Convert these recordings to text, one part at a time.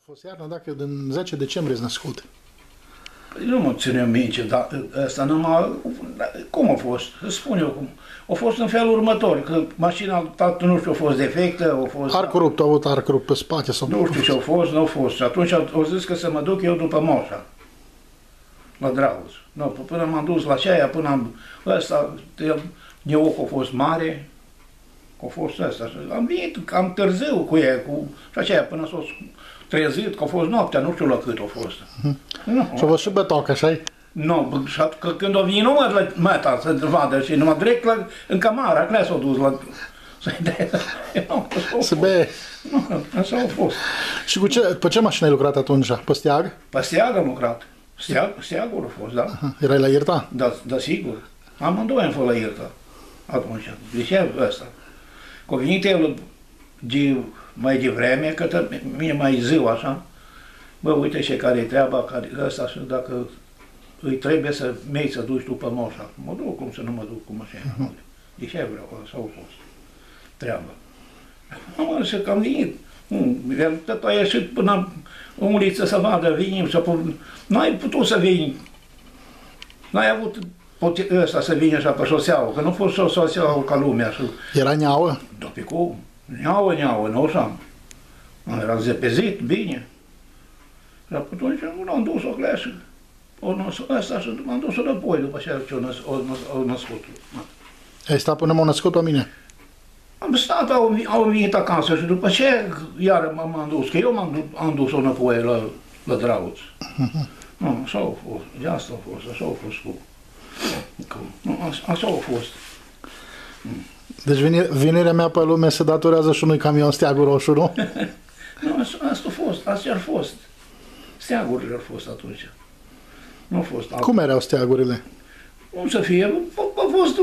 fost iarna, dacă din 10 decembrie ești născut. Păi nu mă ținem minte, dar ăsta numai... Cum a fost? Spun eu cum. A fost în felul următor, că mașina tatăl nu știu, a fost defectă, a fost... Arc rupt, a avut arc rupt pe spate sau... Nu știu ce a fost, nu a fost. Și atunci au zis că să mă duc eu după moșa. La Dragoț. No, până m-am dus la ceaia, până am... Ăsta, neocul a fost mare, a fost ăsta. Am venit cam târziu cu ea, cu... Și aceea, până s-a trezit, că a fost noaptea, nu știu la cât a fost. Și a fost și bătoc, așa-i? Nu, și că când a venit numai la măta să vadă și numai direct în camara, că s-a dus la... Să bea. Nu, așa a fost. Și cu ce, pe ce mașină ai lucrat atunci? Pe steag? Pe steag am lucrat. Steagul a fost, da. Erai la Irta? Da, sigur. Amândoi am fost la Irta atunci. De ce ăsta? Că a venit el mai devreme, că mine mai ziua așa. Bă, uite și care e treaba, care ăsta și dacă îi trebuie să mergi să duci tu pe moșa. Mă duc, cum să nu mă duc cu mașina. De ce vreau, așa a fost treaba. Am zis că am venit. El tot a ieșit până în uliță să vadă, vinim, n-ai putut să vii. N-ai avut ăsta să vii așa pe șoseaua, că nu a fost șoseaua ca lumea. Era neauă? Da, pe cum? Neauă, nu așa. Era zepezit, bine. Și atunci am dus-o cleașă. Asta și m-am dus înapoi după ce o născut. Ai stat până m-au născut pe mine? Am stat, au venit acasă și după ce iară m-am dus, că eu am dus-o înapoi la Dragoț. Nu, așa a fost, de asta a fost, așa a fost așa a fost. Deci venirea mea pe lume se datorează și unui camion steagul roșu, nu? Nu, asta a fost, astea ar fost. Steagurile au fost atunci. Nu a fost alt. Cum erau steagurile? Cum să fie? A fost,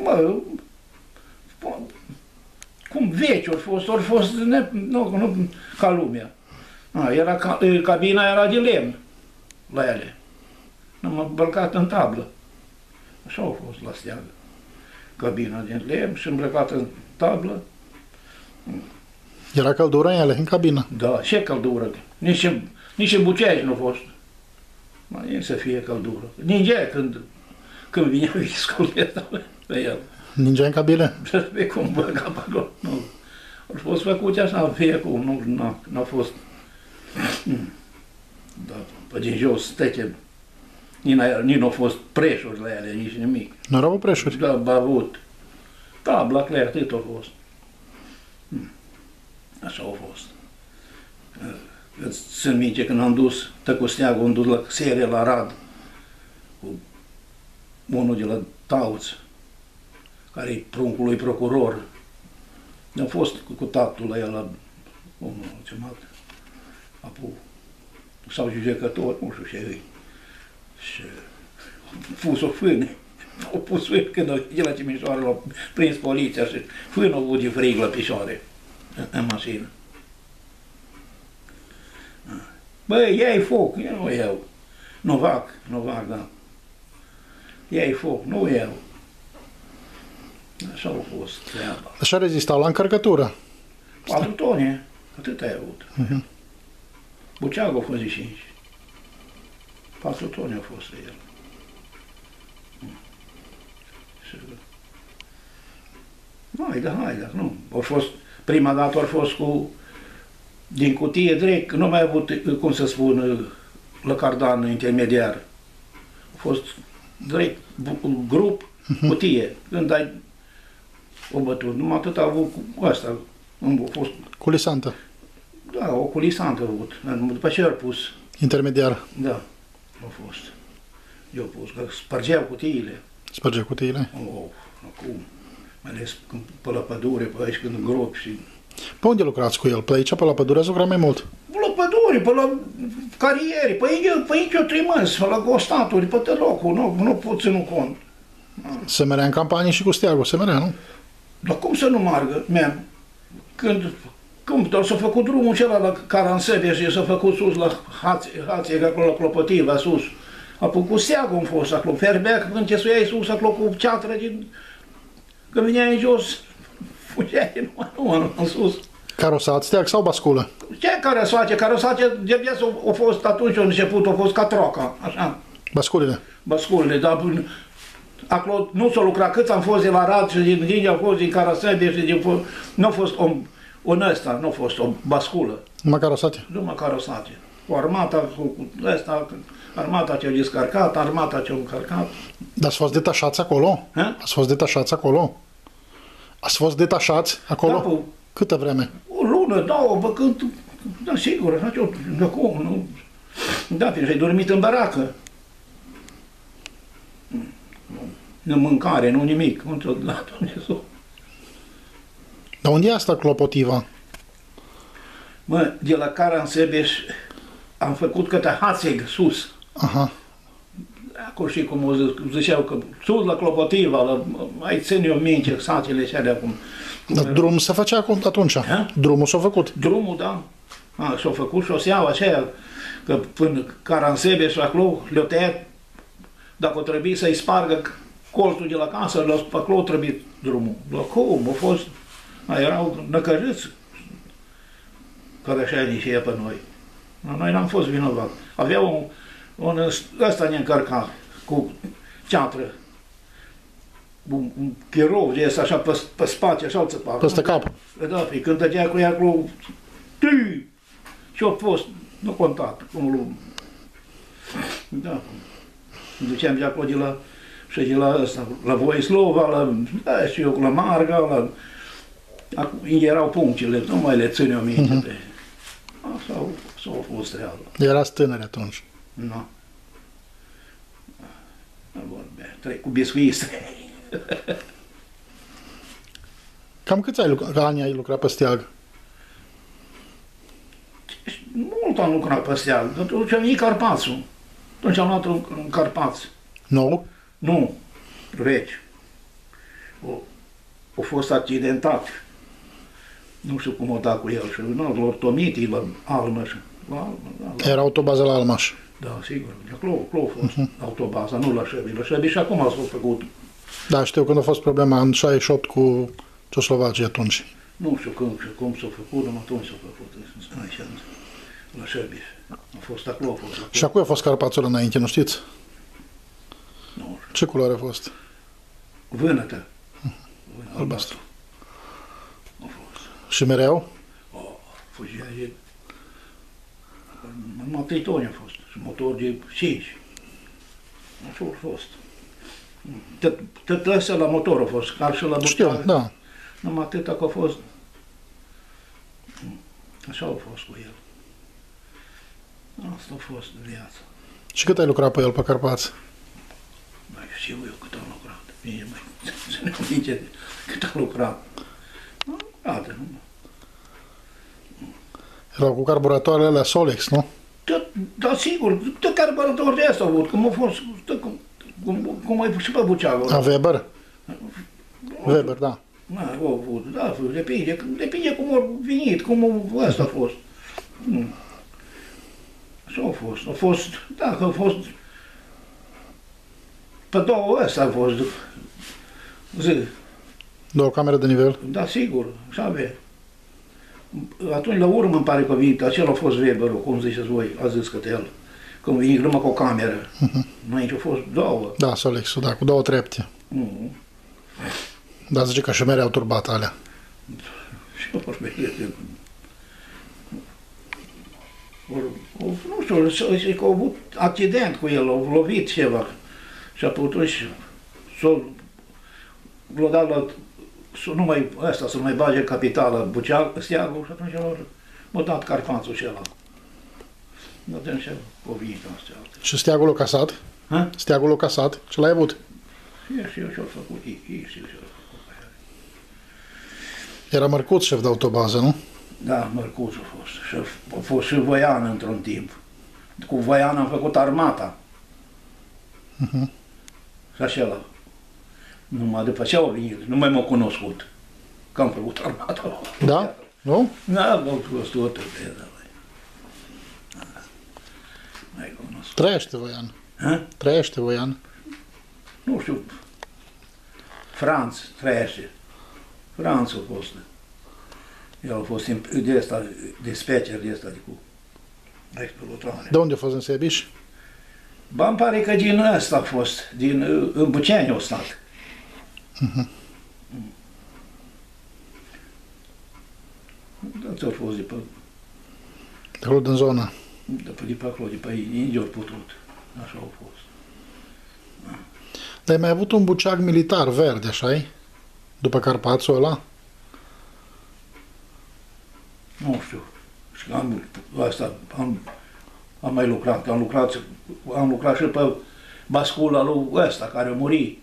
cum vechi au fost nu ca lumea. Cabina era de lemn la ele. Am îmbrăcat în tablă. Așa a fost la steagă. Cabina de lemn și îmbrăcat în tablă. Era căldură în ele, în cabină? Da, ce căldură. Nici în buceaj nu a fost. Mai e să fie căldură. Ningea când vinea viscul pe el. Ningea în cabină? Pe cum băga pe acolo. Nu. Au fost făcute așa, fie cum, nu a fost. Da, pe din jos stăte. Nici nu au fost preșuri la ele, nici nimic. Nu erau preșuri? Da, bavut. Tabla, clar, atât a fost. Așa a fost. Îți țin minte când am dus cu steagul, am dus la serie la Rad cu unul de la Tauț, care e pruncul lui procuror. Am fost cu tatăl la el la sau judecător, nu știu ce e. Și a pus o fână. Au pus fână când e la Timișoara, l-a prins poliția și fână a avut de frig la picioare în mașină. Băi, ia-i foc, eu nu iau. Novac, da. Ia-i foc, nu iau. Așa a fost treaba. Așa rezistau la încărcătură? 4 tone, atât ai avut. Buceagul a fost de 5. 4 tone a fost el. Hai da, nu. A fost, prima dată a fost din cutie direct, nu mai a avut, cum să spun, la cardan intermediar. A fost direct grup, cutie. Când ai o bătut, numai atât a avut cu asta. A fost... Culisantă? Da, o culisantă a avut. După ce a pus. Intermediar? Da, a fost. Eu pus, că spărgeau cutiile. Spărgeau cutiile? Acum. Mai ales pe la pădure, pe aici când gropi și... Pe unde lucrați cu el? Pe aici, pe la pădure, ați lucrat mai mult? Pe la pădure, pe la cariere, pe aici o trimâns, pe la gostaturi, pe tot locul, nu pot ținu cont. Se merea în campanie și cu steagul, se merea, nu? Dar cum să nu margă, mea? Când s-a făcut drumul acela la Caransăbie și s-a făcut sus la Hație, acolo la Clopotiva, sus. Apoi cu steagul am fost acolo, Ferbeac, când te suiai sus acolo cu ceatră, când veneai în jos, fugeai în sus. Carosat steag sau basculă? Ce carosace? Carosace de viață a fost atunci, la început, a fost ca troca, așa. Basculile. Basculele, dar acolo nu s-a lucrat, cât am fost de la Rad și din au fost din Carasebeș și nu a fost un ăsta, nu a fost o basculă. Numai carosate? Numai carosate. Cu armata, cu ăsta, armata ce-a descărcat, armata ce-a încărcat. Dar ați fost detașați acolo? Ha? Ați fost detașați acolo? Ați fost detașați acolo? Da, Câtă vreme? o lună, două, băcând, da, sigur, așa ce de acum, nu? Da, pentru că ai dormit în baracă. Nu mâncare, nu nimic, nu ți-o dat Dumnezeu. Dar unde e asta clopotiva? Mă, de la Caransebeș am făcut câte Hațeg sus. Aha. Acolo și cum o ziceau că sus la Clopotiva, mai țin eu minte satele astea de acum. Dar drumul se făcea atunci? Ha? Drumul s-a făcut? Drumul, da. S-a făcut șoseaua aceea, că până Caransebeș acolo le-au tăiat, dacă o trebuie să-i spargă colțul de la casă, acolo trebuie drumul. Dar cum? A fost, erau năcăjiți cărășenii și pe noi. Noi n-am fost vinovați. Aveau ăsta ne încărca cu ceatră. Un chirou de ăsta așa pe spate, așa îl țăpa. Peste cap. Da, fi, când dădea cu ea acolo, și-a fost, nu contat, cum lume. Da. Duceam de acolo de la, și de la ăsta, la Voislova, da, și eu la Marga, la... Acum, erau punctele, nu mai le țin eu minte pe... S-au fost treaba. Erați tânări atunci. Nu. Nu vorbea, trec cu biscuiți. Cam câți ani ai lucrat pe steag? Mult am lucrat pe steag, dar atunci am venit Carpațul. Atunci am luat în Carpați. Nou? Nu, reci. A fost accidentat. Nu știu cum o da cu el și l-au ortomit la Almă și la Almă. Era autobază la Almaș. Da, sigur. Acolo a fost autobaza, nu la Șebi. La Șebi și acum s-a făcut. Da, știu când a fost problema în 68 cu Ceoslovacia atunci. Nu știu când și cum s-a făcut, dar atunci s-a făcut. Aici, la Șebi. A fost acolo, a fost acolo. Și a cui a fost Carpațul înainte, nu știți? Nu știu. Ce culoare a fost? Vânătă. Albastru. A fost. Și mereu? Fugea de... Numai 3 toni a fost. Și motor de 5. Așa a fost. Tot ăsta la motor a fost, ca și la bucare. Știu, da. Numai atâta că a fost. Așa a fost cu el. Asta a fost viața. Și cât ai lucrat pe el, pe Carpați? Mai știu eu cât am lucrat. Bine, mai să ne minte cât am lucrat. Nu, gata, nu. Erau cu carburatoarele alea Solex, nu? Da, sigur, tot carburator de asta a avut, cum a fost, cum ai și pe Buceava. A Weber? Weber, da. Da, a avut, da, depinde cum a venit, cum ăsta a fost. Așa a fost, da, că a fost, pe două ăsta a fost, zi. Două camere de nivel? Da, sigur, așa avea. Atunci, la urmă, îmi pare că a venit, acela a fost Weberul, cum ziceți voi, a zis că el. Când a venit numai cu o cameră. Aici au fost două. Da, Solex-ul, da, cu două trepte. Da, zice că și mereu turbat alea. Și eu vorbesc. Nu știu, zice că a avut accident cu el, a lovit ceva. Și atunci l-a dat la... să nu mai bage capitală steagul și atunci m-a dat Carpațul și ăla. Atunci a venit în steagul. Și steagul a casat? Ha? Steagul a casat? Ce l-ai avut? Și eu și-o făcut, și-o făcut. Era Mărcuț șef de autobază, nu? Da, Mărcuț a fost. Și a fost și Voian într-un timp. Cu Voian am făcut armata. Și așa. Numai după ce au venit, nu mai m-au cunoscut. Că am făcut armata. Da? Nu? Da, am fost tot pe da. Mai cunoscut. Trăiește Voian. Ha? Trăiește Voian. Nu știu. Franț trăiește. Franț a fost. El a fost de asta, de specer de asta, de cu explodotrone. De unde a fost în Sebiș? Ba, îmi pare că din ăsta a fost, din în Buceani a stat. Da, ți-a fost de pe, De acolo din zona. de pe acolo, de pe India ori putut. Așa a fost. Dar ai mai avut un buceag militar verde, așa după Carpațul ăla? Nu știu. Și am mai lucrat. Am lucrat și pe bascula lui ăsta, care a murit.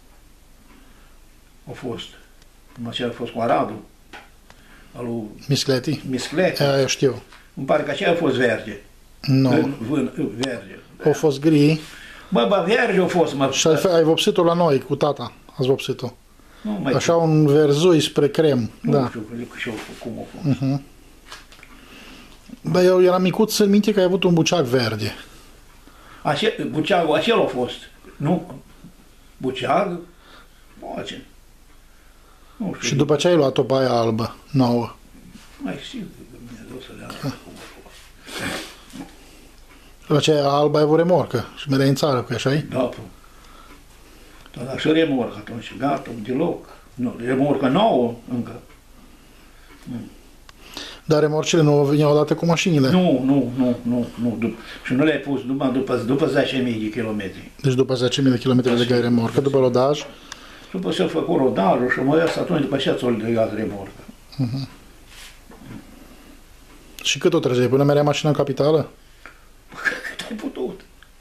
A fost. Numai ce a fost cu Aradu. Al lui Miscleti? Miscleti. Aia eu știu. Îmi pare că aceea a fost verde. Nu. Verde. A fost gri. Bă, verde a fost, mă. Și ai vopsit-o la noi, cu tata. Ați vopsit-o. Nu mai Așa un verzui spre crem. Nu Da. știu cum a fost. Dar eu eram micuț în minte că ai avut un buceag verde. Buceagul acela a fost. Nu? Buceag? Poate. Nu știu. Și după ce ai luat o baia albă, nouă. Mai știu că Dumnezeu să le arate cum a fost. La aceea albă ai avut remorcă și mereai în țară cu așa Da, pă. Dar și remorcă atunci, gata, deloc. Nu, remorcă nouă încă. Dar remorcile nu veneau odată cu mașinile. Nu. Și nu le-ai pus numai după 10.000 de kilometri. Deci după 10.000 de kilometri legai remorcă, după rodaj. După ce a făcut rodajul și mai asta, atunci după ce ți-o legat remorcă. Și cât o trăgeai? Până merea mașina în capitală? Cât ai putut.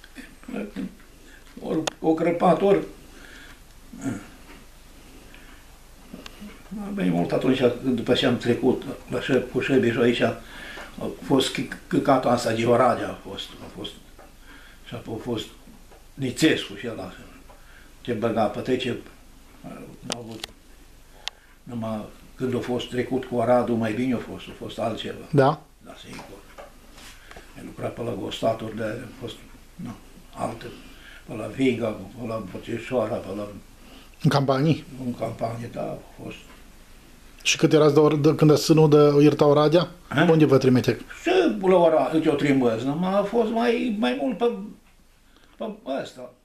Ori o crăpat, ori... Bine mult atunci, după ce am trecut cu Șebiș aici, a fost căcatul asta de Oradea, a fost, și a fost Nițescu și ăla, ce băga pe trece, n-a avut, numai când a fost trecut cu Aradul, mai bine a fost altceva. Da. Da, sigur. Ai lucrat pe la Gostaturi, de a fost, nu, alte, pe la Viga, pe la Băceșoara, pe la... În campanii. În campanie, da, a fost. Și cât erați când ați ținut de Irta Oradea? Unde vă trimite? Și la ora, eu trimbăz, numai a fost mai mult pe ăsta.